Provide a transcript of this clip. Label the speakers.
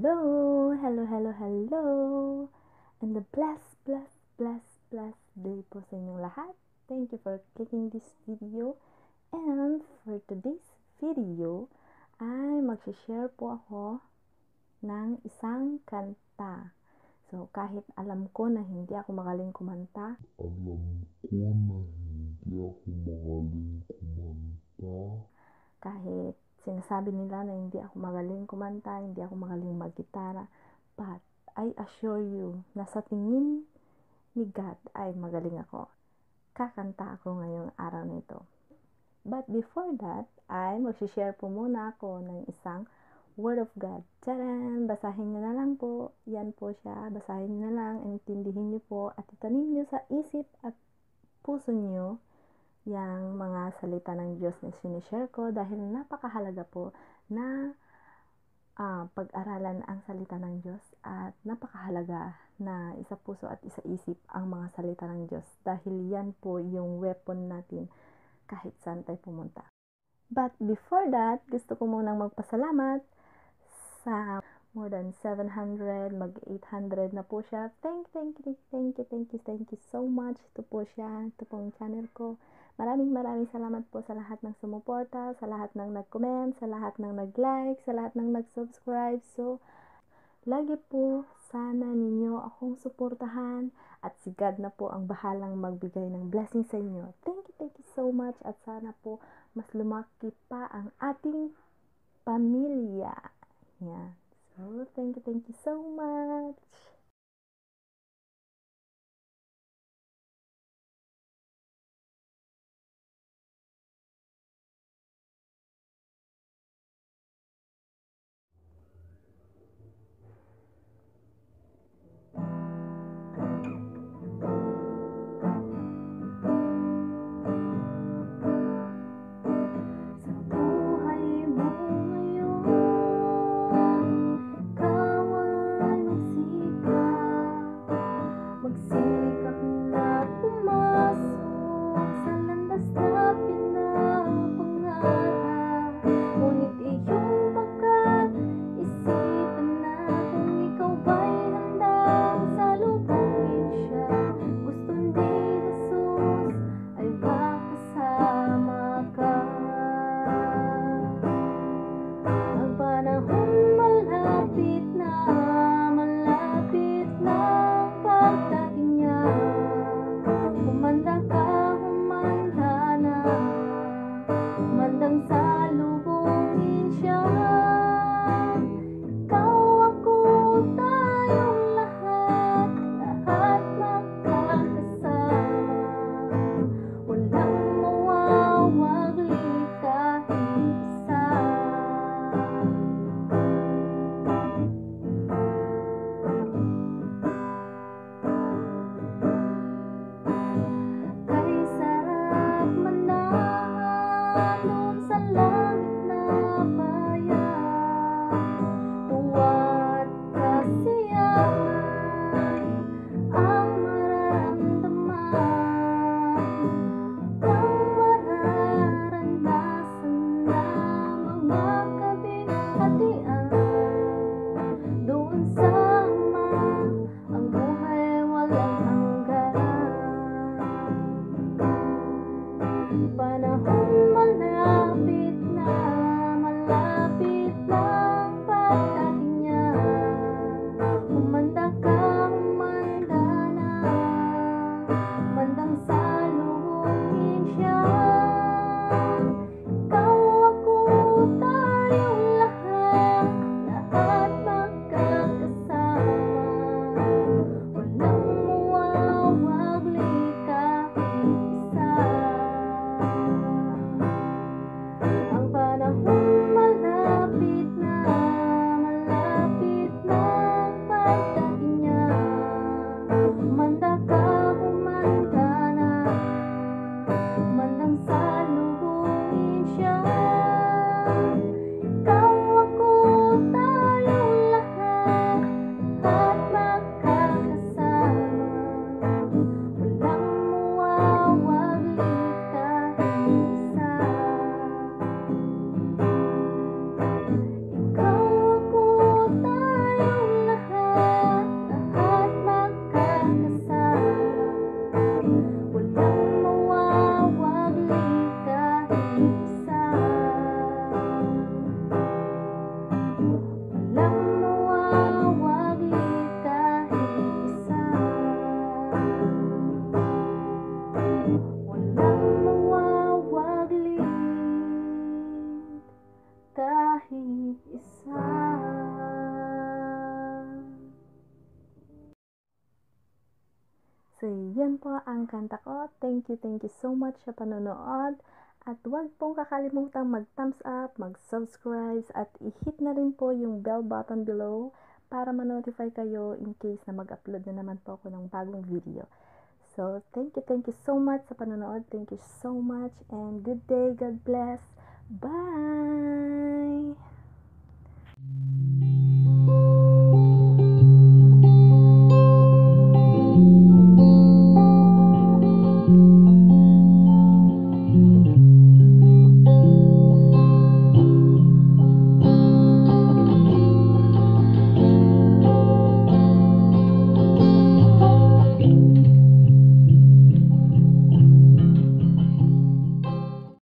Speaker 1: Hello, hello, hello, hello. And the blessed day po sa inyong lahat. Thank you for clicking this video. And for today's video, ay mag-share po ako ng isang kanta. So, kahit alam ko na hindi ako magaling kumanta, kahit sinasabi nila na hindi ako magaling kumanta, hindi ako magaling maggitara, but I assure you na sa tingin ni God ay magaling ako. Kakanta ako ngayong araw na ito. But before that, ay mag-share po muna ako ng isang Word of God. Tcharan! Basahin nyo na lang po. Yan po siya. Basahin nyo na lang, intindihin nyo po, at itanim nyo sa isip at puso nyo yung mga salita ng Diyos na sinishare ko dahil napakahalaga po na pag-aralan ang salita ng Diyos at napakahalaga na isa puso at isa isip ang mga salita ng Diyos dahil yan po yung weapon natin kahit saan tayo pumunta. But before that, gusto ko munang magpasalamat sa more than 700, mag-800 na po siya. Thank you so much. Ito po siya, ito pong channel ko. Maraming salamat po sa lahat ng sumuporta, sa lahat ng nag-comment, sa lahat ng nag-like, sa lahat ng nag-subscribe. So, lagi po sana ninyo akong suportahan at si God na po ang bahalang magbigay ng blessing sa inyo. Thank you so much at sana po mas lumaki pa ang ating pamilya. Yeah. So, thank you so much. Magsikap na pumasok sa landas na pinapangarap. Ngunit iyong baka isipan na kung ikaw ba'y handang salubungin siya. Gusto ni Jesus ay makasama ka. Ang panahon malapit na pagdating niya. Humanda ka, humanda na, humandang salubungin siya. Ikaw, ako, tayong lahat magkakasama. Walang mawawagli kahit isa. Doon sa langit na bayan, tuwa't kasiyahan ang mararamdaman, ang mararanasan ng mga kabighatian. Doon sa Ama ang buhay walang hanggan. Panahon malapit lang pagdating niya. Humanda ka, humanda na, humandang salubungin siya. Ikaw, ako, yun po ang kanta ko. Thank you so much sa panonood. At huwag pong kakalimutang mag-thumbs up, mag-subscribe, at i-hit na rin po yung bell button below para ma-notify kayo in case na mag-upload na naman po ako ng bagong video. So, thank you so much sa panonood. Thank you so much and good day. God bless. Bye!